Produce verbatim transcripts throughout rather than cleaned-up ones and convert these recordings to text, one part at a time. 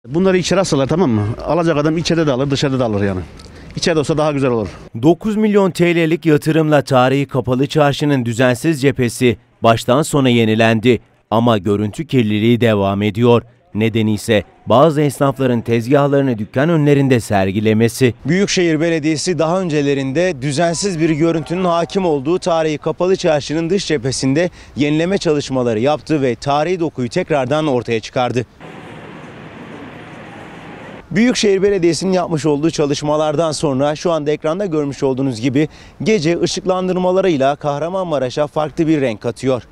Bunları içeri alsalar, tamam mı? Alacak adam içeride de alır, dışarıda da alır yani. İçeride olsa daha güzel olur. dokuz milyon T L'lik yatırımla tarihi kapalı çarşının düzensiz cephesi baştan sona yenilendi. Ama görüntü kirliliği devam ediyor. Nedeni ise bazı esnafların tezgahlarını dükkan önlerinde sergilemesi. Büyükşehir Belediyesi daha öncelerinde düzensiz bir görüntünün hakim olduğu tarihi kapalı çarşının dış cephesinde yenileme çalışmaları yaptı ve tarihi dokuyu tekrardan ortaya çıkardı. Büyükşehir Belediyesi'nin yapmış olduğu çalışmalardan sonra şu anda ekranda görmüş olduğunuz gibi gece ışıklandırmalarıyla Kahramanmaraş'a farklı bir renk katıyor.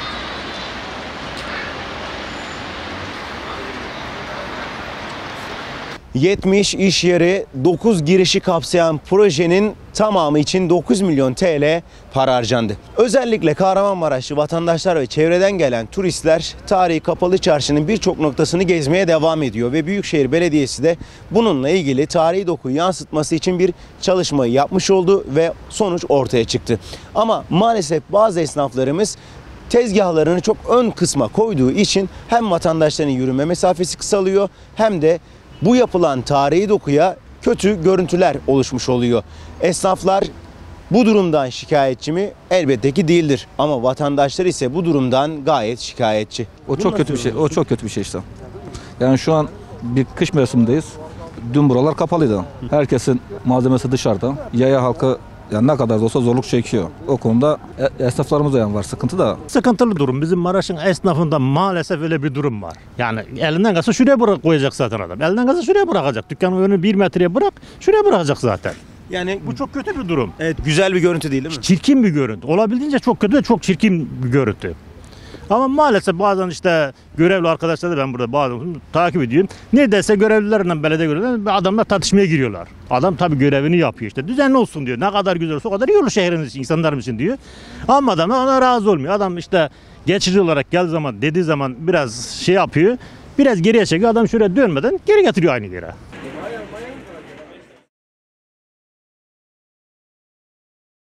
yetmiş iş yeri, dokuz girişi kapsayan projenin tamamı için dokuz milyon T L para harcandı. Özellikle Kahramanmaraşlı vatandaşlar ve çevreden gelen turistler tarihi kapalı çarşının birçok noktasını gezmeye devam ediyor ve Büyükşehir Belediyesi de bununla ilgili tarihi dokuyu yansıtması için bir çalışmayı yapmış oldu ve sonuç ortaya çıktı. Ama maalesef bazı esnaflarımız tezgahlarını çok ön kısma koyduğu için hem vatandaşların yürüme mesafesi kısalıyor hem de bu yapılan tarihi dokuya kötü görüntüler oluşmuş oluyor. Esnaflar bu durumdan şikayetçi mi? Elbette ki değildir. Ama vatandaşlar ise bu durumdan gayet şikayetçi. O çok kötü bir şey. O çok kötü bir şey işte. Yani şu an bir kış mevsimindeyiz. Dün buralar kapalıydı. Herkesin malzemesi dışarıda. Yaya halkı yani ne kadar da olsa zorluk çekiyor. O konuda esnaflarımız da yani var sıkıntı da. Sıkıntılı durum. Bizim Maraş'ın esnafında maalesef öyle bir durum var. Yani elinden kalsa şuraya bırak koyacak zaten adam. Elinden kalsa şuraya bırakacak. Dükkanın önünü bir metreye bırak, şuraya bırakacak zaten. Yani Bu çok kötü bir durum. evet, güzel bir görüntü değil, değil mi? Çirkin bir görüntü. Olabildiğince çok kötü ve çok çirkin bir görüntü. Ama maalesef bazen işte görevli arkadaşlar da ben burada bazen takip ediyorum. Neredeyse görevlilerle belediye görevlilerle adamlar tartışmaya giriyorlar. Adam tabii görevini yapıyor işte. Düzenli olsun diyor. Ne kadar güzel olsa o kadar iyi olur şehrimiz için, insanlarımız için diyor. Ama adam ona razı olmuyor. Adam işte geçici olarak geldiği zaman dediği zaman biraz şey yapıyor. Biraz geriye çekiyor. Adam şuraya dönmeden geri getiriyor aynı yere.